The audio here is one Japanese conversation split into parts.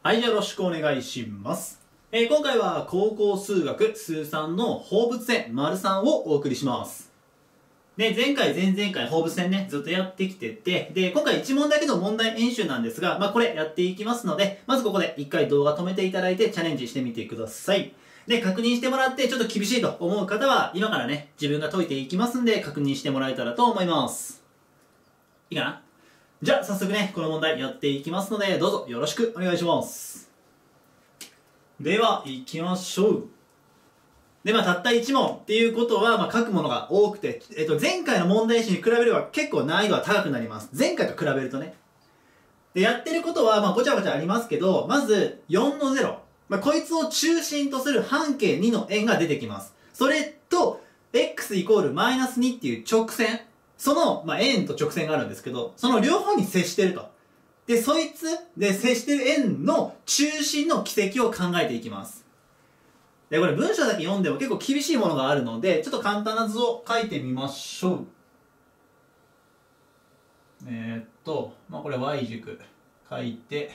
はい、よろしくお願いします。今回は高校数学数3の放物線 ③ をお送りします。で、前回、前々回放物線ね、ずっとやってきてて、で、今回1問だけの問題演習なんですが、これやっていきますので、まずここで1回動画止めていただいてチャレンジしてみてください。で、確認してもらってちょっと厳しいと思う方は、今からね、自分が解いていきますんで、確認してもらえたらと思います。いいかな？じゃあ、早速ね、この問題やっていきますので、どうぞよろしくお願いします。では、行きましょう。で、たった1問っていうことは、書くものが多くて、前回の問題集に比べれば結構難易度は高くなります。前回と比べるとね。で、やってることは、ごちゃごちゃありますけど、まず、4の0。こいつを中心とする半径2の円が出てきます。それと、x イコールマイナス2っていう直線。その、円と直線があるんですけど、その両方に接してると。で、そいつで接してる円の中心の軌跡を考えていきます。で、これ文章だけ読んでも結構厳しいものがあるので、ちょっと簡単な図を書いてみましょう。これ y 軸書いて、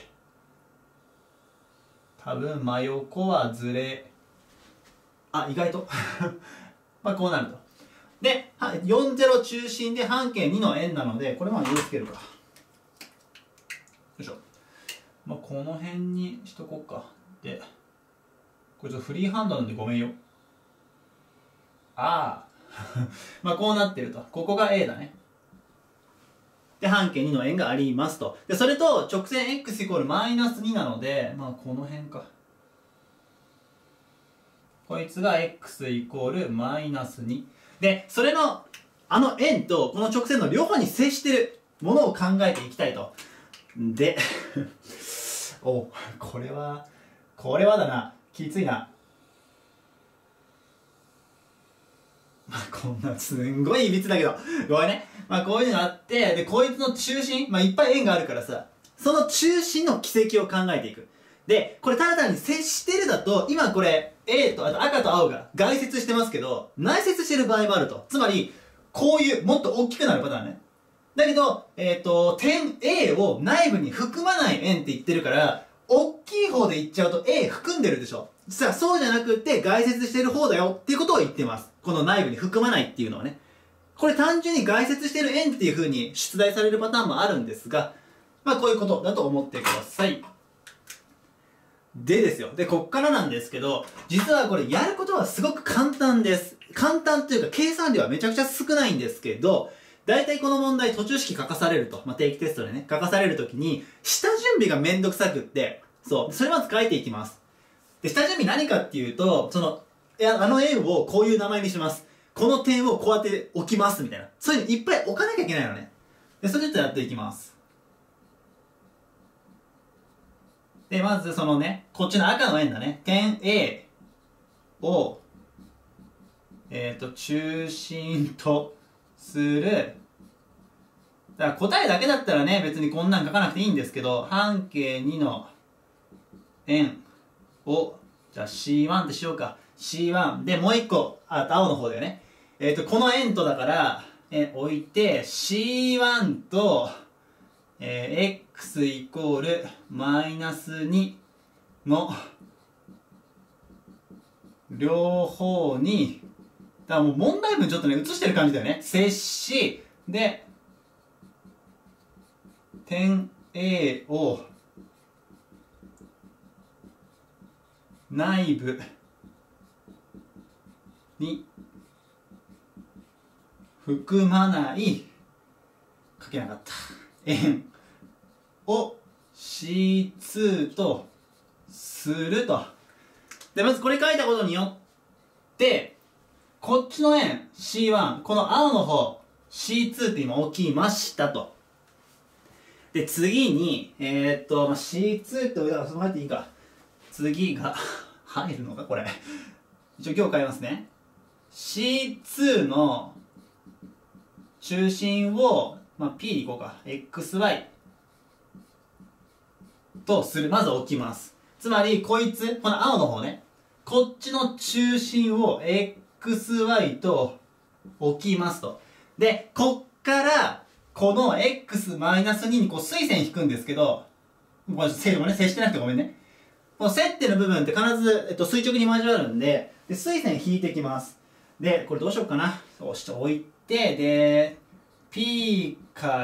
多分真横はずれ、意外とこうなると。で、40中心で半径2の円なので、これ色つけるか。よいしょ。この辺にしとこうか。で、これちょっとフリーハンドなんでごめんよ。こうなってると。ここが A だね。で、半径2の円がありますと。で、それと直線 x イコールマイナス2なので、この辺か。こいつが x イコールマイナス2。で、それの、円とこの直線の両方に接してるものを考えていきたいと。で、これはだな。きついな。こんなすんごいいびつだけど。ごめんね。こういうのがあって、で、こいつの中心、いっぱい円があるからさ、その中心の軌跡を考えていく。で、これただ単に接してるだと、今これ、A と、あと赤と青が外接してますけど、内接してる場合もあると。つまり、こういう、もっと大きくなるパターンね。だけど、点 A を内部に含まない円って言ってるから、大きい方で言っちゃうと A 含んでるでしょ。実はそうじゃなくて外接してる方だよっていうことを言ってます。この内部に含まないっていうのはね。これ単純に外接してる円っていう風に出題されるパターンもあるんですが、こういうことだと思ってください。でですよ。で、こっからなんですけど、実はこれやることはすごく簡単です。簡単というか計算量はめちゃくちゃ少ないんですけど、大体この問題途中式書かされると、定期テストでね、書かされるときに、下準備がめんどくさくって、それまず書いていきます。で、下準備何かっていうと、あの円をこういう名前にします。この点をこうやって置きます、みたいな。そういうのいっぱい置かなきゃいけないのね。で、それちょっとやっていきます。で、まずこっちの赤の円だね。点 A を、中心とする。だから答えだけだったらね、別にこんなん書かなくていいんですけど、半径2の円を、じゃあ C1 ってしようか。C1。で、もう一個、青の方だよね。この円とだから、置いて、C1 と、x イコールマイナス2の両方に、だからもう問題文ちょっとね、写してる感じだよね。接し、で、点 A を内部に含まない書けなかった円を C2 とすると。で、まずこれ書いたことによってこっちの円 C1、この青の方 C2 って今置きましたと。で、次にC2 って置いたからその入っていいか。次が入るのかこれ。一応今日変えますね。C2 の中心を、P でいこうか。XY とする。まず置きます。つまり、こいつ、この青の方ね。こっちの中心を XY と置きますと。で、こっから、この x-2 にこう垂線引くんですけど、これ精度もね、接してなくてごめんね。 この接点の部分って必ず、垂直に交わるんで、垂線引いてきます。で、これどうしようかな。そうして置いて、で、P から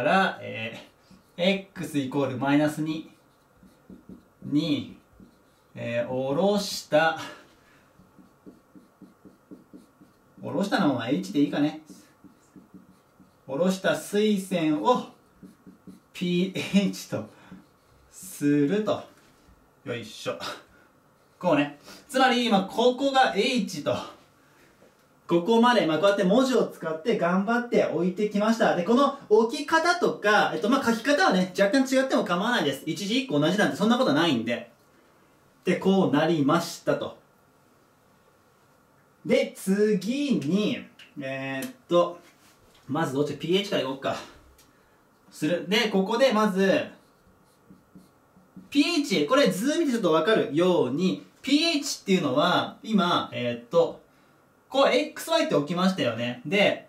、x イコールマイナス2に、下ろしたのは H でいいかね。下ろした垂線を PH とすると。よいしょ。こうね。つまり今ここが H と、ここまで、こうやって文字を使って頑張って置いてきました。で、この置き方とか、書き方はね、若干違っても構わないです。一字一句同じなんてそんなことないんで。で、こうなりましたと。で、次に、まずどっち pH からいこうか。で、ここでまず、pH、これ図見てちょっとわかるように、pH っていうのは、今、こう xy って置きましたよね。で、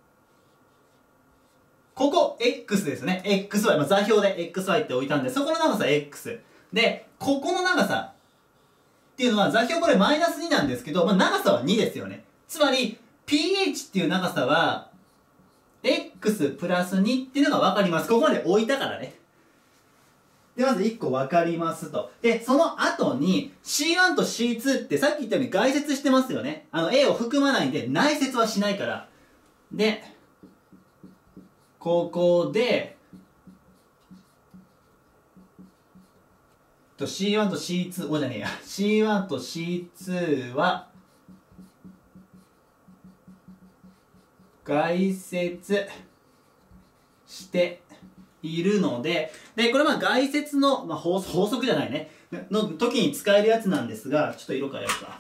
ここ x ですね。xy、座標で xy って置いたんで、そこの長さ x。で、ここの長さっていうのは、座標これマイナス2なんですけど、長さは2ですよね。つまり、pH っていう長さは、x プラス2っていうのが分かります。ここまで置いたからね。で、まず1個分かりますと。で、その後に C1 と C2 ってさっき言ったように外接してますよね。A を含まないんで内接はしないから。で、ここで、C1 と C2、じゃねえや。C1 と C2 は、外接しているので、で、これ外接の、法則じゃないね。の時に使えるやつなんですが、ちょっと色変えようか。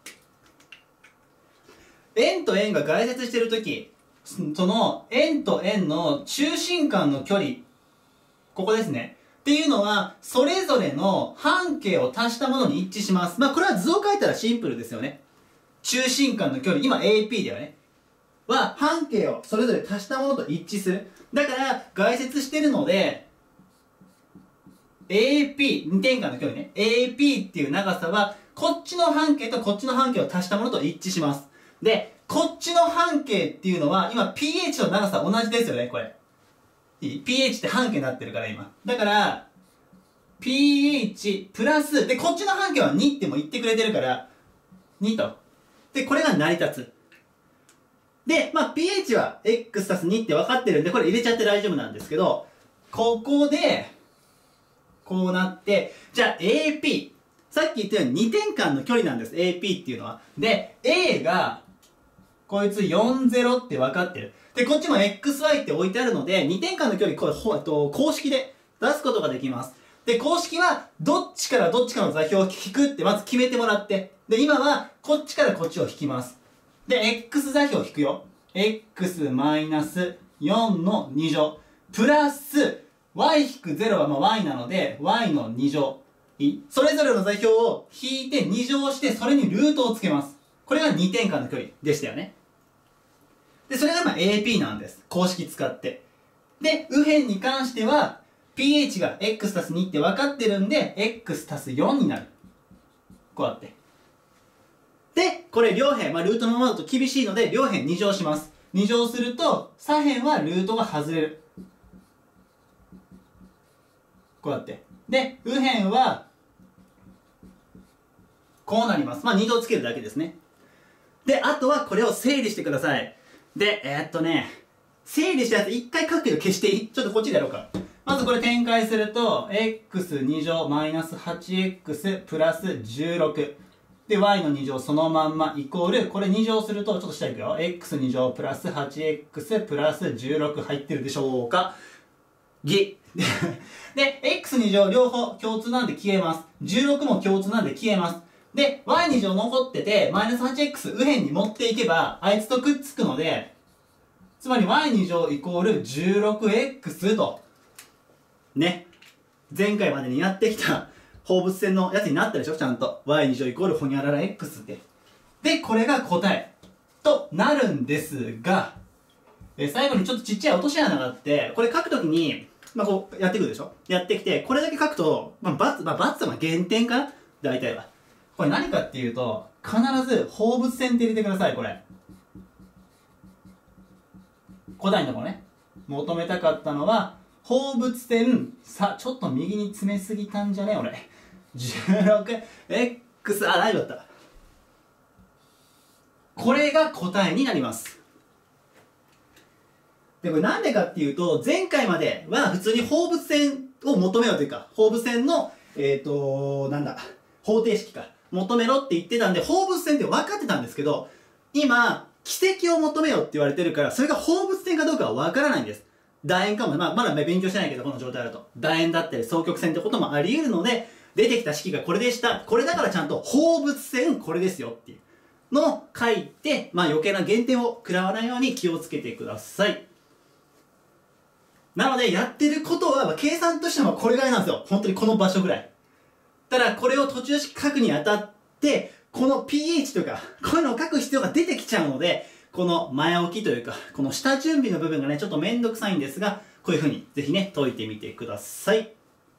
円と円が外接してる時、その円と円の中心間の距離、ここですね。っていうのは、それぞれの半径を足したものに一致します。これは図を書いたらシンプルですよね。中心間の距離、今 AP だよね。は、半径をそれぞれ足したものと一致する。だから、外接してるので、AP、2点間の距離ね。AP っていう長さは、こっちの半径とこっちの半径を足したものと一致します。で、こっちの半径っていうのは、今 pH の長さ同じですよね、これ。pH って半径になってるから、今。だから、pH プラス、で、こっちの半径は2っても言ってくれてるから、2と。で、これが成り立つ。で、pH は x 足す2って分かってるんで、これ入れちゃって大丈夫なんですけど、ここで、こうなって、じゃあ AP。さっき言ったように2点間の距離なんです。AP っていうのは。で、A が、こいつ40って分かってる。で、こっちも XY って置いてあるので、2点間の距離、これ、公式で出すことができます。で、公式は、どっちからどっちかの座標を引くってまず決めてもらって。で、今は、こっちからこっちを引きます。で、X 座標を引くよ。X マイナス4の2乗。プラス、y-0 はy なので、y の2乗。それぞれの座標を引いて2乗して、それにルートをつけます。これが2点間の距離でしたよね。で、それがAP なんです。公式使って。で、右辺に関しては、pH が x 足す2って分かってるんで、x 足す4になる。こうやって。で、これ両辺、ルートのままだと厳しいので、両辺2乗します。2乗すると、左辺はルートが外れる。こうやって。で、右辺は、こうなります。2乗つけるだけですね。で、あとはこれを整理してください。で、整理したやつ一回書くけど消していい？ちょっとこっちでやろうか。まずこれ展開すると、x2 乗マイナス 8x プラス16。で、y の2乗そのまんまイコール、これ2乗すると、ちょっと下いくよ。x2 乗プラス 8x プラス16入ってるでしょうか？で、x2 乗両方共通なんで消えます。16も共通なんで消えます。で、y2 乗残ってて、マイナス 8x 右辺に持っていけば、あいつとくっつくので、つまり y2 乗イコール 16x と、ね。前回までにやってきた放物線のやつになったでしょちゃんと。y2 乗イコールホニャララ x って。で、これが答えとなるんですが、最後にちょっとちっちゃい落とし穴があって、これ書くときに、こうやってくるでしょやってきて、これだけ書くと、×は減点かな大体は。これ何かっていうと、必ず放物線って入れてください、これ。答えのところね。求めたかったのは、放物線、ちょっと右に詰めすぎたんじゃね俺。16x、大丈夫だった。これが答えになります。で、これなんでかっていうと、前回までは普通に放物線を求めようというか、放物線の、方程式か。求めろって言ってたんで、放物線って分かってたんですけど、今、軌跡を求めようって言われてるから、それが放物線かどうかは分からないんです。楕円かも、まだ勉強してないけど、この状態だと。楕円だったり、双曲線ってこともあり得るので、出てきた式がこれでした。これだからちゃんと放物線これですよっていうのを書いて、余計な減点を食らわないように気をつけてください。なので、やってることは、計算としてはこれぐらいなんですよ。本当にこの場所ぐらい。ただ、これを途中式書くにあたって、この pH とか、こういうのを書く必要が出てきちゃうので、この前置きというか、この下準備の部分がね、ちょっとめんどくさいんですが、こういう風にぜひね、解いてみてください。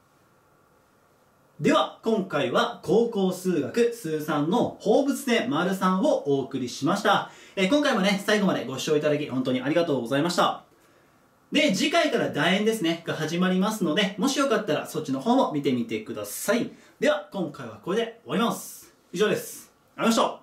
では、今回は高校数学数3の放物線 ③ をお送りしました。今回もね、最後までご視聴いただき本当にありがとうございました。で、次回から楕円ですね、が始まりますので、もしよかったらそっちの方も見てみてください。では、今回はこれで終わります。以上です。ありがとうございました。